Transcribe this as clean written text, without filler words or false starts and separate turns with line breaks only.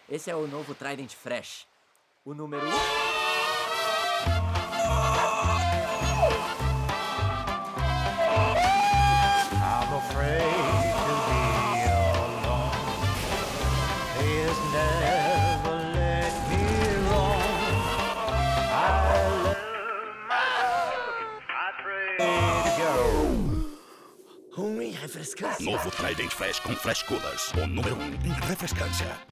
Esse é o novo Trident Fresh. O número 1.
I'm afraid to be alone. He's never let me wrong. I love myself. I pray to go.
Refrescância.
Novo Trident Fresh com Fresh Coolers. O número 1 em refrescância.